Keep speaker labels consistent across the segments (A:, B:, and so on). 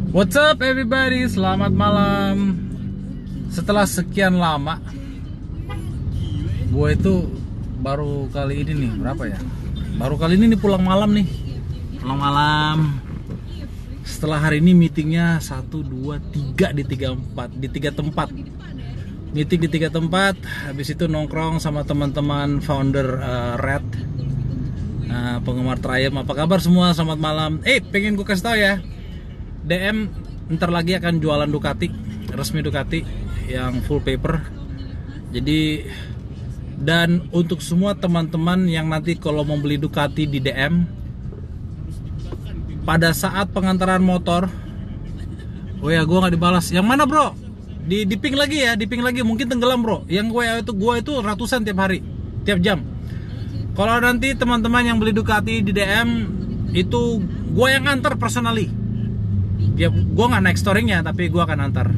A: What's up everybody, selamat malam. Setelah sekian lama, gue itu baru kali ini nih, berapa ya? Baru kali ini nih pulang malam nih. Pulang malam. Setelah hari ini meetingnya 1, 2, 3 di 3 tempat. Meeting di 3 tempat, habis itu nongkrong sama teman-teman founder Red, penggemar Triumph. Apa kabar semua? Selamat malam. Pengen gue kasih tau ya, DM ntar lagi akan jualan Ducati, resmi Ducati yang full paper. Jadi, dan untuk semua teman-teman yang nanti kalau mau beli Ducati di DM, pada saat pengantaran motor, oh ya gue nggak dibalas. Yang mana bro? Di ping lagi ya, di ping lagi, mungkin tenggelam bro. Yang gue itu ratusan tiap hari, tiap jam. Kalau nanti teman-teman yang beli Ducati di DM, itu gue yang antar personally. Ya, gue nggak naik storingnya, tapi gue akan antar.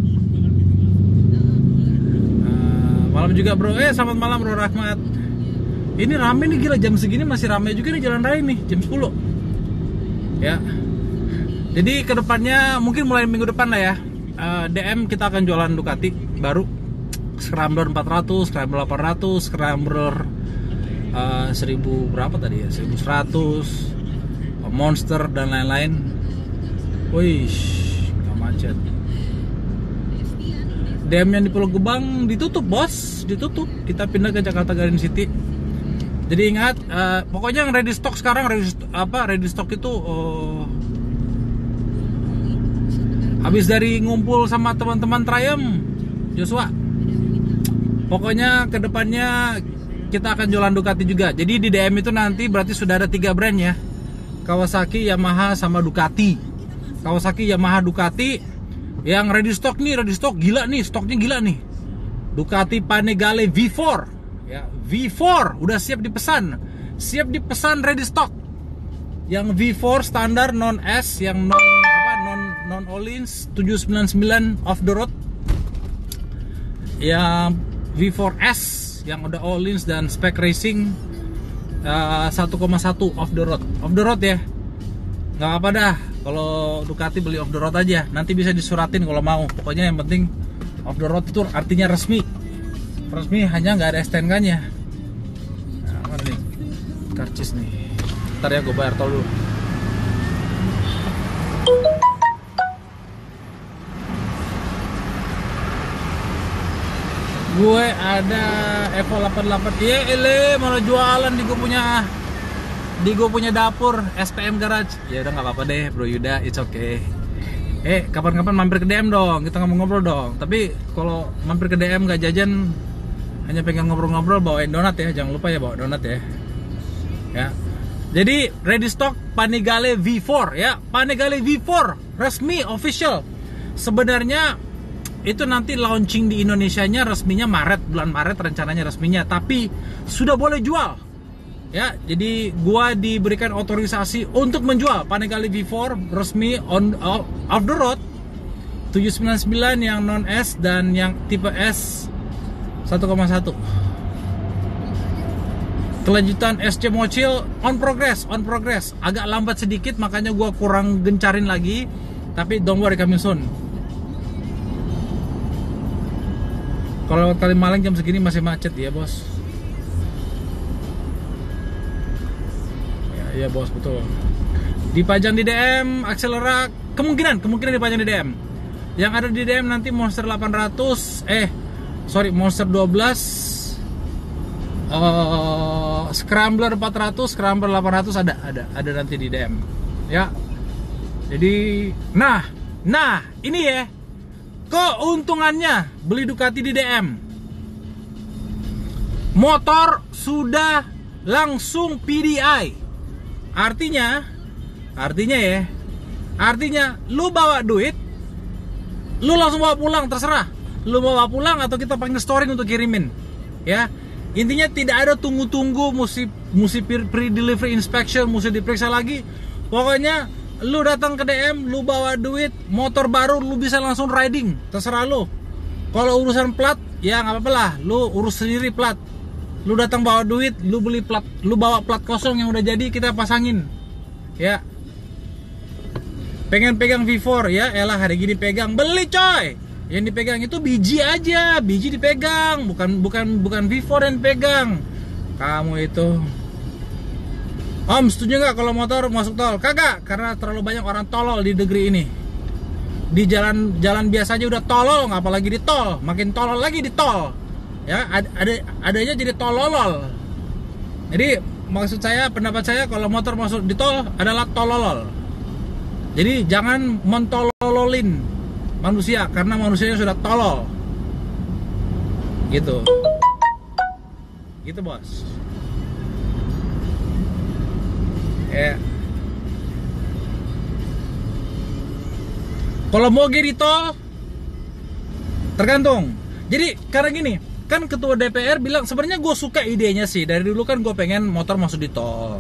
A: Malam juga bro, selamat malam bro Rahmat. Ini rame nih, gila, jam segini masih rame juga nih jalan raya nih, jam 10. Ya, jadi kedepannya mungkin mulai minggu depan lah ya, DM kita akan jualan Ducati baru, Scrambler 400, Scrambler 800, Scrambler 1000 berapa tadi ya, 1100, Monster dan lain-lain. Wih, gak macet. DM yang di Pulau Gebang ditutup bos, ditutup. Kita pindah ke Jakarta Garden City. Jadi ingat, pokoknya yang ready stock sekarang, ready stock itu habis dari ngumpul sama teman-teman Triumph, Joshua. Pokoknya kedepannya kita akan jualan Ducati juga. Jadi di DM itu nanti berarti sudah ada 3 brand ya, Kawasaki, Yamaha, sama Ducati. Kawasaki, Yamaha, Ducati. Yang ready stock nih, ready stock gila nih, stoknya gila nih. Ducati Panigale V4 ya, V4 udah siap dipesan. Siap dipesan, ready stock. Yang V4 standar non S, yang non all-ins 799 off the road. Yang V4S yang udah all-ins dan spec racing 1,1 off the road. Off the road ya. Nggak apa dah, kalau Ducati beli off the road aja, nanti bisa disuratin kalau mau. Pokoknya yang penting off the road itu artinya resmi. Resmi, hanya nggak ada STNK-nya. Nah, mana nih? Karcis nih. Ntar ya, gue bayar tol dulu. Gue ada Evo 88. Iya, malah jualan di gue punya dapur SPM Garage. Ya udah nggak apa-apa deh bro Yuda, it's okay. Kapan-kapan mampir ke DM dong, kita ngobrol dong. Tapi kalau mampir ke DM nggak jajan, hanya pengen ngobrol-ngobrol, bawain donat ya, jangan lupa ya bawa donat ya. Ya. Jadi ready stock Panigale V4 ya, Panigale V4 resmi official. Sebenarnya itu nanti launching di Indonesianya resminya bulan Maret rencananya resminya, tapi sudah boleh jual. Ya, jadi gua diberikan otorisasi untuk menjual Panigale V4 resmi off the road 799 yang non S dan yang tipe S 1,1. Kelanjutan SC Mochil on progress. Agak lambat sedikit, makanya gua kurang gencarin lagi, tapi don't worry, coming soon. Kalau Kalimalang jam segini masih macet ya, bos. Iya bos, betul. Dipajang di DM Accelera, kemungkinan dipajang di DM. Yang ada di DM nanti Monster 800, Monster 12, Scrambler 400, Scrambler 800 ada nanti di DM. Ya. Jadi, nah, ini ya keuntungannya beli Ducati di DM. Motor sudah langsung PDI. Artinya lu bawa duit, lu langsung bawa pulang, terserah. Lu bawa pulang atau kita panggil storing untuk kirimin. Ya. Intinya tidak ada tunggu-tunggu, mesti pre-delivery inspection, mesti diperiksa lagi. Pokoknya lu datang ke DM, lu bawa duit, motor baru, lu bisa langsung riding, terserah lu. Kalau urusan plat, ya nggak apa-apa lah, lu urus sendiri plat. Lu datang bawa duit, lu beli plat, lu bawa plat kosong yang udah jadi, kita pasangin. Ya. pengen pegang V4 ya, elah hari gini pegang, beli coy. Yang dipegang itu biji aja, biji dipegang, bukan V4 yang pegang. Kamu itu. Om, setuju nggak kalau motor masuk tol? Kagak, karena terlalu banyak orang tolol di negeri ini. Di jalan biasa aja udah tolol, nggak apalagi di tol. Makin tolol lagi di tol. Ya, adanya jadi tololol. Jadi maksud saya, pendapat saya kalau motor masuk di tol adalah tololol. Jadi jangan mentolololin manusia karena manusianya sudah tolol. Gitu. Gitu, Bos. Ya. Kalau moge di tol tergantung. Jadi karena gini, kan ketua DPR bilang sebenarnya gue suka idenya sih. Dari dulu kan gue pengen motor masuk di tol.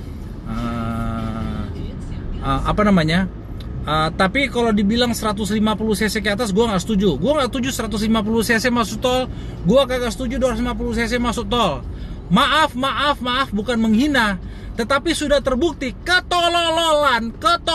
A: Tapi kalau dibilang 150 cc ke atas gue nggak setuju. Gue nggak setuju 150 cc masuk tol. Gue kagak setuju 250 cc masuk tol. Maaf, bukan menghina, tetapi sudah terbukti ketolololan.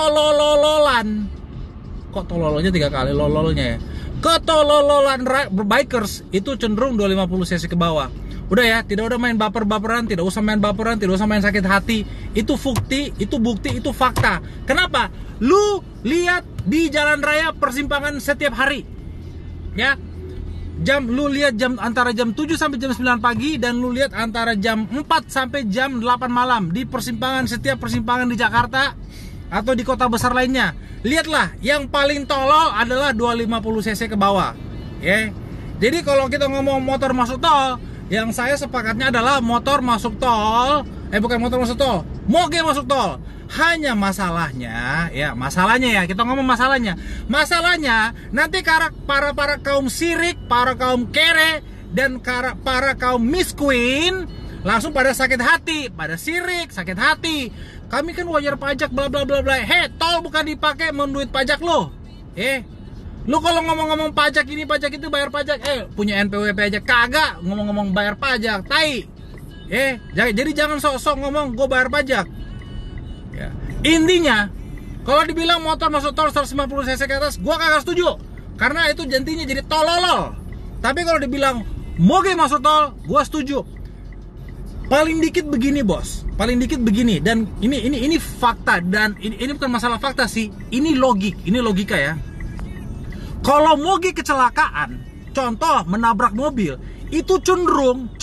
A: Kok tololnya 3 kali lololnya ya? Ketolololan bikers itu cenderung 250 cc ke bawah. Udah ya, tidak udah main baper-baperan, tidak usah main baperan, tidak usah main sakit hati. Itu bukti, itu fakta. Kenapa? Lu lihat di jalan raya persimpangan setiap hari. Ya. Lu lihat antara jam 7 sampai jam 9 pagi dan lu lihat antara jam 4 sampai jam 8 malam di setiap persimpangan di Jakarta atau di kota besar lainnya. Lihatlah, yang paling tolol adalah 250 cc ke bawah. Ya. Jadi kalau kita ngomong motor masuk tol, yang saya sepakatnya adalah motor masuk tol, bukan motor masuk tol, moge masuk tol. Hanya masalahnya ya, kita ngomong masalahnya. Masalahnya nanti para kaum sirik, para kaum kere, dan para kaum misqueen langsung pada sakit hati, pada sirik, sakit hati. Kami kan wajar pajak, bla bla bla bla. Tol bukan dipakai menduit pajak lo. Lu kalau ngomong-ngomong pajak ini, pajak itu, bayar pajak. Punya NPWP aja kagak ngomong-ngomong bayar pajak, tai. Jadi jangan sok-sok ngomong gue bayar pajak. Ya. Intinya, kalau dibilang motor masuk tol 150 cc ke atas, gue kagak setuju. Karena itu jantinya jadi tololol. Tapi kalau dibilang moge masuk tol, gue setuju. Paling dikit begini, Bos. Paling dikit begini. Dan ini fakta. Dan ini bukan masalah fakta sih. Ini logika ya. Kalau moge kecelakaan, contoh menabrak mobil, itu cenderung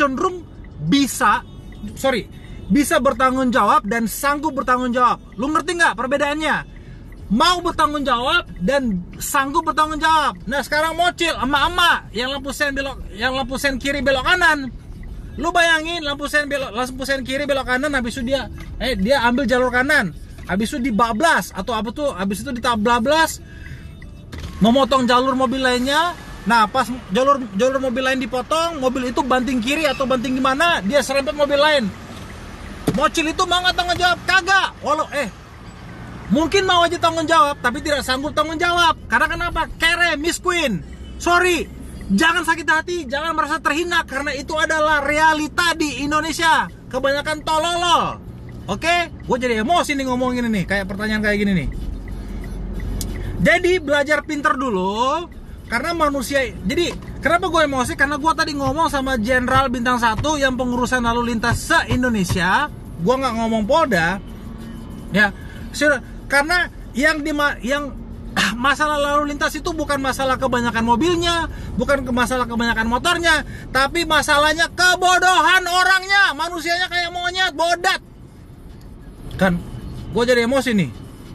A: bisa bertanggung jawab dan sanggup bertanggung jawab. Lu ngerti nggak perbedaannya? Mau bertanggung jawab dan sanggup bertanggung jawab. Nah sekarang mocil emak-emak yang lampu sen kiri belok kanan. Lu bayangin lampu sen kiri belok kanan, habis itu dia ambil jalur kanan, habis itu dibablas atau apa tuh, habis itu ditablas, memotong jalur mobil lainnya. Nah pas jalur mobil lain dipotong, mobil itu banting kiri atau banting gimana, dia serempet mobil lain. Mocil itu mau nggak tanggung jawab? Kagak. Mungkin mau aja tanggung jawab, tapi tidak sanggup tanggung jawab. Karena kenapa? Kere, misqueen. Sorry, jangan sakit hati, jangan merasa terhina, karena itu adalah realita di Indonesia. Kebanyakan tololol. Oke? Gue jadi emosi nih ngomongin ini, kayak pertanyaan kayak gini nih. Jadi belajar pinter dulu, karena manusia. Jadi kenapa gue emosi? Karena gue tadi ngomong sama Jenderal Bintang 1 yang pengurusan lalu lintas se-Indonesia. Gue nggak ngomong Polda, ya, karena yang masalah lalu lintas itu bukan masalah kebanyakan mobilnya, bukan masalah kebanyakan motornya, tapi masalahnya kebodohan orangnya, manusianya kayak monyet, bodat. Kan, gue jadi emosi nih.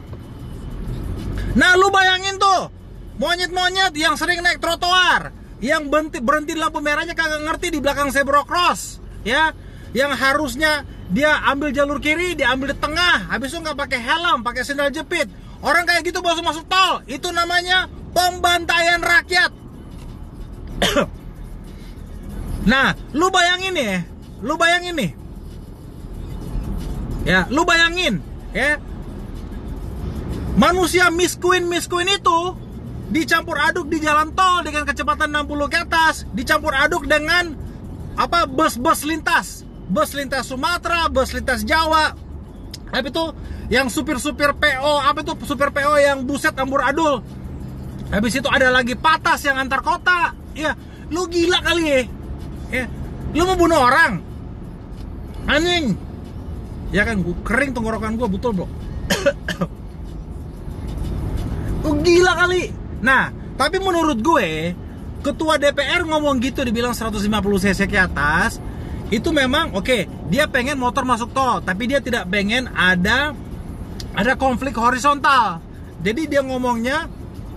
A: Nah, lu bayangin tuh, monyet-monyet yang sering naik trotoar, yang berhenti lampu merahnya kagak ngerti di belakang zebra cross, ya, yang harusnya dia ambil jalur kiri, dia ambil di tengah, habis itu nggak pakai helm, pakai sendal jepit. Orang kayak gitu masuk tol, itu namanya pembantaian rakyat. Nah, lu bayangin nih, ya, lu bayangin, ya, manusia misqueen itu dicampur aduk di jalan tol dengan kecepatan 60 ke atas, dicampur aduk dengan bus lintas Sumatera, bus lintas Jawa, Apa itu? Yang supir-supir PO, apa itu supir PO yang buset amburadul. Habis itu ada lagi patas yang antar kota. Ya, lu gila kali ya. Ya, lu mau bunuh orang. Anjing. Ya kan, kering tenggorokan gua, betul, Bro. Lu gila kali. Nah, tapi menurut gue, ketua DPR ngomong gitu, dibilang 150 cc ke atas, itu memang oke, dia pengen motor masuk tol, tapi dia tidak pengen ada konflik horizontal. Jadi dia ngomongnya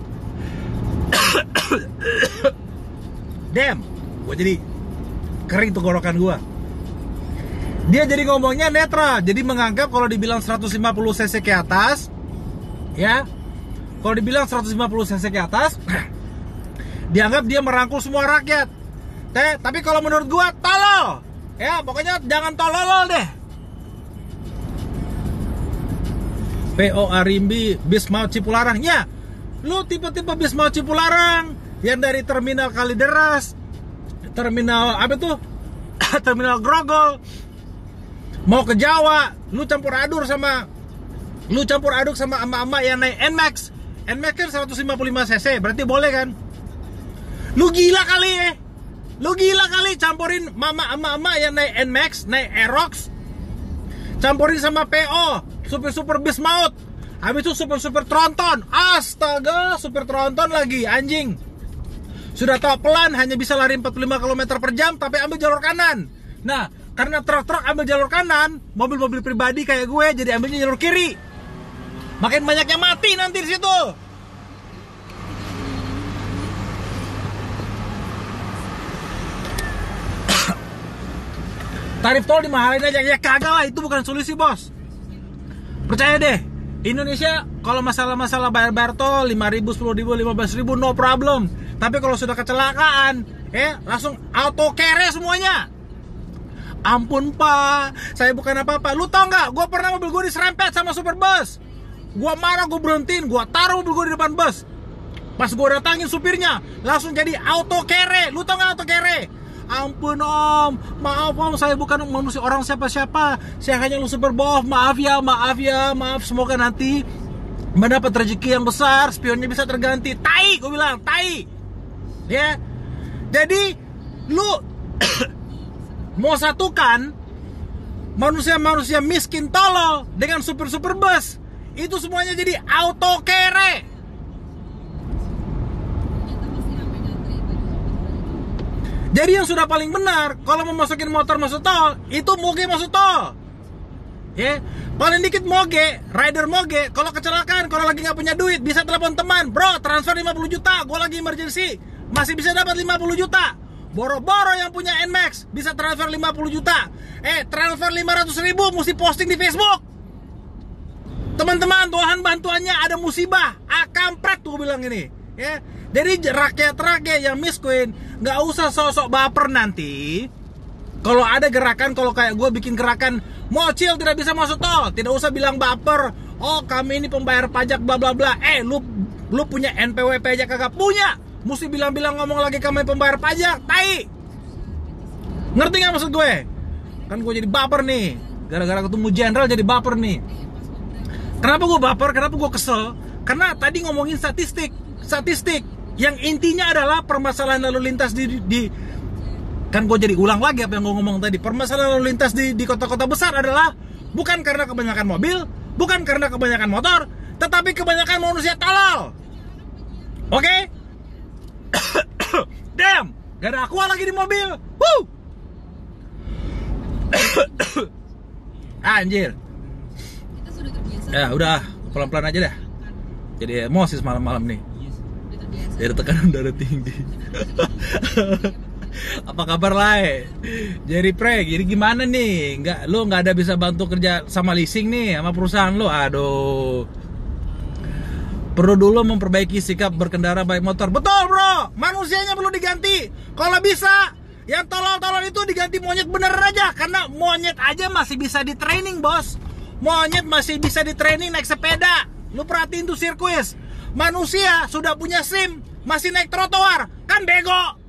A: damn, gue jadi kering tenggorokan gue. Dia jadi ngomongnya netral, jadi menganggap kalau dibilang 150 cc ke atas, ya, kalau dibilang 150 cc ke atas, dianggap dia merangkul semua rakyat. Tapi kalau menurut gue, tolol. Ya, pokoknya jangan tolol deh. PO Arimbi bis maut Cipularang. Ya, lu tipe-tipe bis maut Cipularang yang dari terminal Kalideres, terminal apa tuh? Terminal Grogol, mau ke Jawa, lu campur aduk sama ama-ama yang naik NMAX. NMAX kan 155 cc, berarti boleh kan? Lu gila kali ya? Lu gila kali campurin ama-ama yang naik NMAX, naik Aerox, campurin sama PO, super bis maut. Habis itu super tronton. Astaga, super tronton lagi, anjing. Sudah tahu pelan, hanya bisa lari 45 km per jam, tapi ambil jalur kanan. Nah, karena truk-truk ambil jalur kanan, mobil-mobil pribadi kayak gue jadi ambilnya jalur kiri. Makin banyaknya mati nanti di situ. Tarif tol dimahalin aja. Ya kagak lah, itu bukan solusi, bos. Percaya deh, Indonesia kalau masalah-masalah bayar tol 5.000, 10.000, 15.000 no problem. Tapi kalau sudah kecelakaan, langsung auto kere semuanya. Ampun pak, saya bukan apa-apa. Lu tau nggak? Gue pernah mobil gue diserempet sama super bus. Gue marah, gue berhentiin, gue taruh mobil gue di depan bus. Pas gue datangin supirnya, langsung jadi auto kere. Lu tau nggak auto kere? Ampun om, maaf om, saya bukan manusia orang siapa-siapa. Saya hanya lu super boh, maaf ya. Semoga nanti mendapat rezeki yang besar, spionnya bisa terganti. Tai, gue bilang, tai. Ya, jadi lu mau satukan manusia-manusia miskin tolol dengan super bus, itu semuanya jadi auto kere. Jadi yang sudah paling benar, kalau mau masukin motor masuk tol, itu moge masuk tol. Ya, paling dikit moge, rider moge. Kalau kecelakaan, kalau lagi nggak punya duit, bisa telepon teman, bro, transfer 50 juta, gue lagi emergency, masih bisa dapat 50 juta. Boro-boro yang punya NMAX bisa transfer 50 juta. Transfer 500.000 mesti posting di Facebook. Teman-teman, Tuhan bantuannya ada musibah. Kampret tuh bilang ini. Ya, jadi rakyat yang miskin nggak usah sosok baper nanti. Kalau ada gerakan, kalau kayak gue bikin gerakan mocil tidak bisa masuk tol, tidak usah bilang baper. Oh kami ini pembayar pajak bla bla bla. Lu punya NPWP aja kagak punya, mesti bilang-bilang ngomong lagi kami pembayar pajak, tai. Ngerti nggak maksud gue? Kan gue jadi baper nih, gara-gara ketemu jenderal jadi baper nih. Kenapa gue baper? Kenapa gue kesel? Karena tadi ngomongin statistik yang intinya adalah permasalahan lalu lintas di kan gue jadi ulang lagi apa yang gue ngomong tadi. Permasalahan lalu lintas di kota-kota besar adalah bukan karena kebanyakan mobil, bukan karena kebanyakan motor, tetapi kebanyakan manusia tolol. Oke? Damn, gak ada aqua lagi di mobil. Woo! Anjir.
B: Kita sudah terbiasa.
A: Ya udah, pelan-pelan aja dah. Jadi emosi malam-malam nih. Dari tekanan darah tinggi. Apa kabar Lai? Jadi jadi gimana nih? Lu nggak ada bisa bantu kerja sama leasing nih sama perusahaan lu? Aduh. Perlu dulu memperbaiki sikap berkendara baik motor. Betul bro, manusianya perlu diganti. Kalau bisa, yang tolol-tolol itu diganti monyet bener aja. Karena monyet aja masih bisa di training bos. Monyet masih bisa di training naik sepeda. Lu perhatiin tuh sirkuit. Manusia sudah punya SIM, masih naik trotoar, kan bego.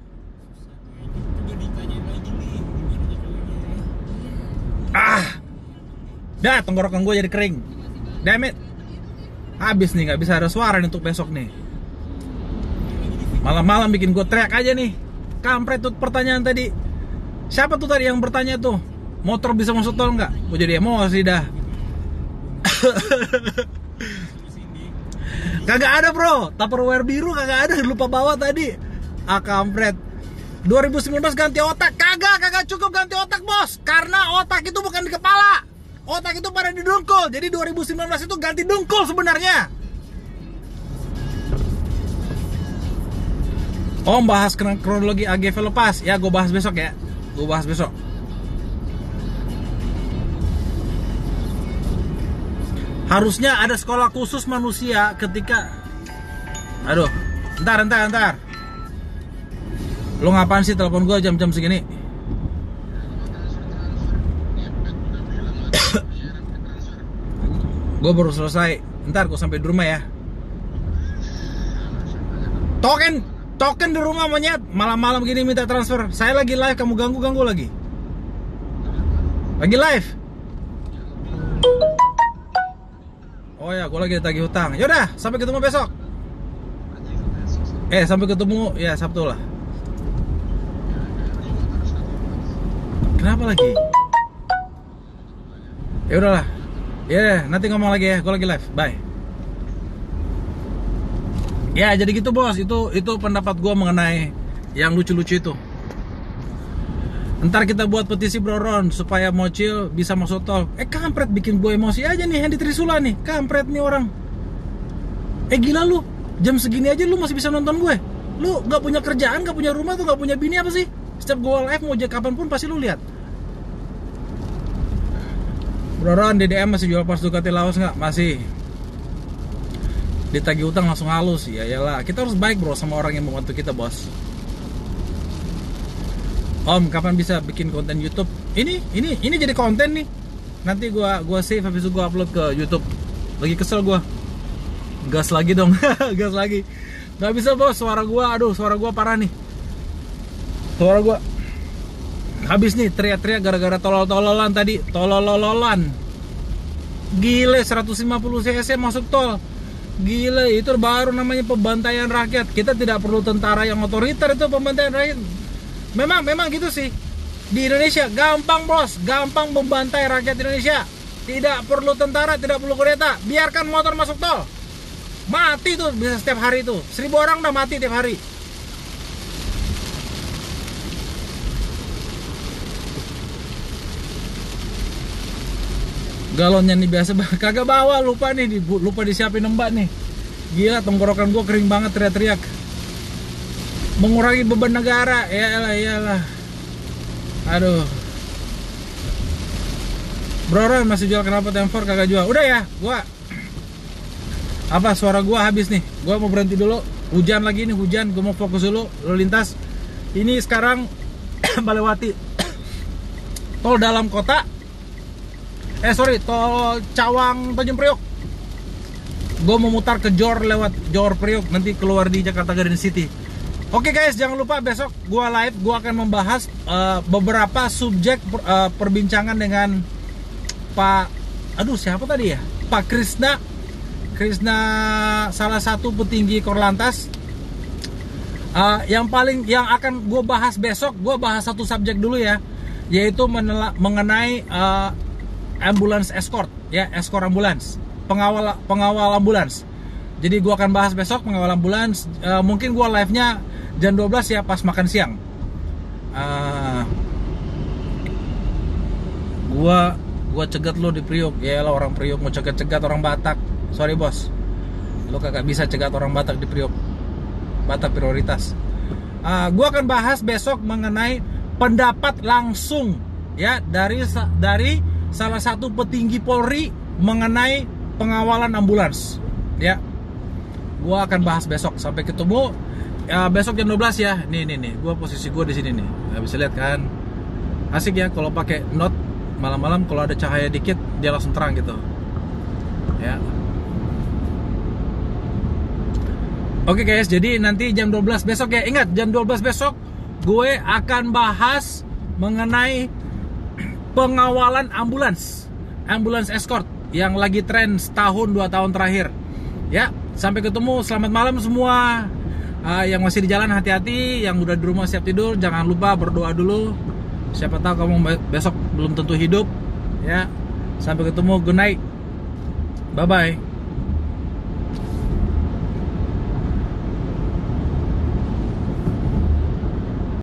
A: Dah, tenggorokan gue jadi kering. Damn it. Habis nih, nggak bisa ada suara nih untuk besok nih. Malam-malam bikin gue teriak aja nih. Kampret tuh pertanyaan tadi. Siapa tuh tadi yang bertanya tuh? Motor bisa masuk tol nggak? Gue jadi emosi dah. Kagak ada bro, Tupperware biru kagak ada, lupa bawa tadi. Ah kampret. 2019 ganti otak, kagak cukup ganti otak bos. Karena otak itu bukan di kepala, otak itu pada di dengkul. Jadi 2019 itu ganti dengkul sebenarnya. Om bahas kronologi AGV lepas, ya gue bahas besok ya. Gue bahas besok. Harusnya ada sekolah khusus manusia ketika... Aduh, ntar. Lo ngapain sih telepon gue jam-jam segini? Gue baru selesai. Ntar gue sampai di rumah ya. Token di rumah monyet. Malam-malam gini minta transfer. Saya lagi live, kamu ganggu lagi. Lagi live. Oh ya, gue lagi ditagih hutang. Yaudah, sampai ketemu besok. Sampai ketemu ya Sabtu lah. Kenapa lagi? Ya udahlah. Ya, nanti ngomong lagi ya. Gue lagi live. Bye. Ya, jadi gitu bos. Itu pendapat gue mengenai yang lucu-lucu itu. Ntar kita buat petisi Bro Ron supaya Mocil bisa masuk tol. Kampret bikin gue emosi aja nih Hendy Trisula nih. Kampret nih orang. Gila lu. Jam segini aja lu masih bisa nonton gue. Lu gak punya kerjaan, gak punya rumah, tuh gak punya bini apa sih? Setiap gue live mau kapanpun pasti lu lihat. Bro Ron, DDM masih jual pas Ducati Laos nggak? Masih. Ditagih utang langsung halus. Ya iyalah, kita harus baik bro sama orang yang membantu kita bos. Om, kapan bisa bikin konten YouTube? Ini jadi konten nih. Nanti gua save habis itu gua upload ke YouTube. Lagi kesel gua. Gas lagi dong. Gas lagi. Gak bisa bos, suara gua parah nih. Suara gua habis nih, teriak-teriak gara-gara tolol-tololan tadi. Tolol-lololan. Gile, 150 cc masuk tol. Gile, itu baru namanya pembantaian rakyat. Kita tidak perlu tentara yang otoriter, itu pembantaian rakyat. Memang gitu sih. Di Indonesia gampang bos, gampang membantai rakyat Indonesia. Tidak perlu tentara, tidak perlu kereta. Biarkan motor masuk tol. Mati tuh bisa setiap hari tuh. 1000 orang udah mati tiap hari. Galonnya nih biasa kagak bawa, lupa disiapin mbak nih. Gila, tenggorokan gue kering banget teriak-teriak. Mengurangi beban negara, iyalah. Aduh. Bro Ron masih jual knalpot M4 kagak jual. Udah ya, suara gua habis nih. Gua mau berhenti dulu. Hujan lagi nih, gua mau fokus dulu lalu lintas. Ini sekarang melewati tol dalam kota. Tol Cawang Tanjung Priok. Gue mau mutar ke Jor lewat Jor Priok, nanti keluar di Jakarta Garden City. Oke guys, jangan lupa besok gue live, gue akan membahas beberapa subjek perbincangan dengan siapa tadi ya? Pak Krisna, salah satu petinggi Korlantas. Yang akan gue bahas besok, gue bahas satu subjek dulu ya, yaitu mengenai ambulans escort, ya, escort ambulans, pengawal ambulans. Jadi gua akan bahas besok pengawal ambulans. Mungkin gua live-nya jam 12 ya, pas makan siang. Gua cegat lo di Priok. Ya lah, orang Priok mau cegat orang Batak. Sorry bos, lo kagak bisa cegat orang Batak di Priok. Batak prioritas. Gua akan bahas besok mengenai pendapat langsung ya dari salah satu petinggi Polri mengenai pengawalan ambulans. Ya, gua akan bahas besok. Sampai ketemu ya, besok jam 12 ya. Nih, gua posisi gua di sini nih. Nggak bisa lihat kan? Asik ya kalau pakai note malam-malam, kalau ada cahaya dikit dia langsung terang gitu. Ya. Oke guys, jadi nanti jam 12 besok ya. Ingat, jam 12 besok gue akan bahas mengenai pengawalan ambulans. ambulance escort yang lagi tren setahun 2 tahun terakhir. Ya, sampai ketemu. Selamat malam semua. Yang masih di jalan hati-hati, yang udah di rumah siap tidur jangan lupa berdoa dulu. Siapa tahu kamu besok belum tentu hidup. Ya, sampai ketemu. Good night. Bye bye.